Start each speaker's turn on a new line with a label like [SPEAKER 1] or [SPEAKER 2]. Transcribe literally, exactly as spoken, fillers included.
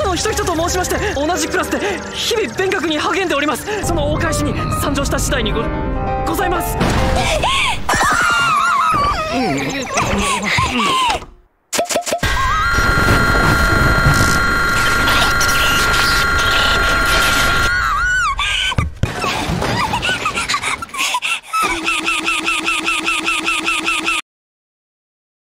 [SPEAKER 1] 野仁人と申しまして、同じクラスで日々勉学に励んでおります。そのお返しに参上した次第にごございます。